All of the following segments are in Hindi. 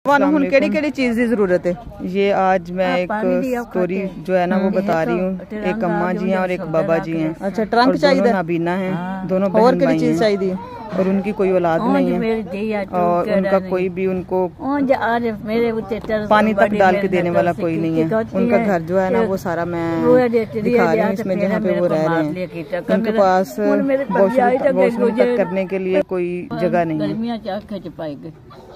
ਹੁਣ ਕਿਹੜੀ ਕਿਹੜੀ चीज की जरूरत है? ये आज मैं एक स्टोरी जो है ना वो बता रही हूँ। एक अम्मा जी हैं और एक बाबा जी हैं। अच्छा, ट्रंक चाहिए, नाबीना है, दोनों बहन भाई हैं चाहिए और उनकी कोई औलाद नहीं है और उनका कोई भी उनको पानी तक डाल के देने वाला कोई नहीं है। उनका घर जो है ना वो सारा मैं दिखा रही हूँ इसमें, जहाँ पे वो रह रहे हैं। उनके पास वॉशरूम तक करने के लिए कोई जगह नहीं है।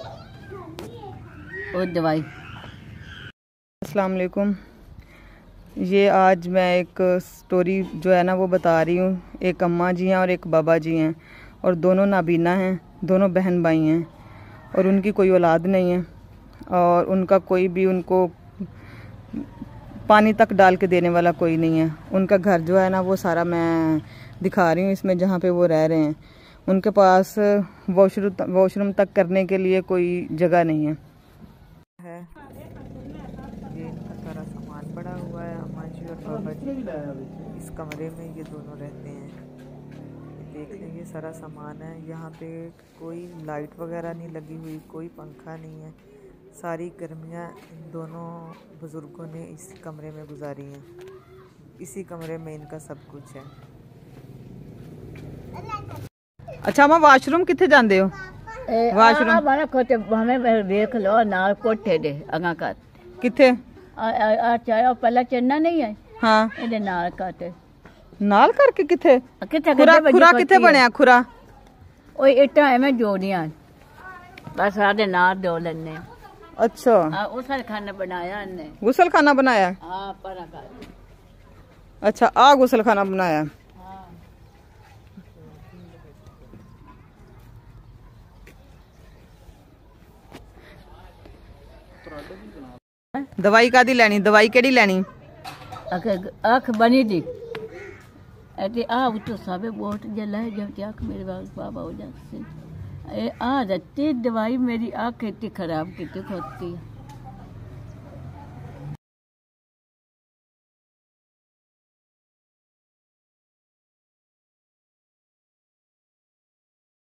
और दवाई। अस्सलाम वालेकुम। ये आज मैं एक स्टोरी जो है ना वो बता रही हूँ। एक अम्मा जी हैं और एक बाबा जी हैं और दोनों नाबीना हैं, दोनों बहन भाई हैं और उनकी कोई औलाद नहीं है और उनका कोई भी उनको पानी तक डाल के देने वाला कोई नहीं है। उनका घर जो है ना वो सारा मैं दिखा रही हूँ इसमें, जहाँ पे वो रह रहे हैं। उनके पास वॉशरूम तक करने के लिए कोई जगह नहीं है। ये इनका सारा सामान पड़ा हुआ है। अम्मा जी और बाबा जी इस कमरे में ये दोनों रहते हैं। देख लें, ये सारा सामान है। यहाँ पे कोई लाइट वगैरह नहीं लगी हुई, कोई पंखा नहीं है। सारी गर्मियाँ इन दोनों बुज़ुर्गों ने इस कमरे में गुजारी हैं। इसी कमरे में इनका सब कुछ है। अच्छा अम्मा, वाशरूम कितने जाते हो? वाशरूम हमारा कोटे हमें देख लो ना, कोठे दे अगा का किथे चाहे पहला चन्ना नहीं है। हाँ, इधर नाल काटे नाल करके किथे खुरा किथे बनया खुरा? ओ इटा एमें जोड़ियां बस सारे नाल दो लेने। अच्छा, गुसल खाना बनाया ने। गुसल खाना बनाया? हां, परा का। अच्छा, आ गुसल खाना बनाया। दवाई कादी लेनी? दवाई केड़ी लेनी? अख बनी दी ऐसे आ तो सबे बोट जला है जब आँख मेरे बाबा हो जाते। आ रत्ती दवाई मेरी आँख इतनी खराब की होती है।